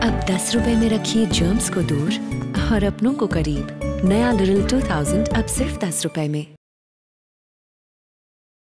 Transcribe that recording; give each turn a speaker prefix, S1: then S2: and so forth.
S1: अब 10 रुपए में रखिए जर्म्स को दूर और अपनों को करीब। नया लिरिल 2000 अब सिर्फ 10 रुपए में।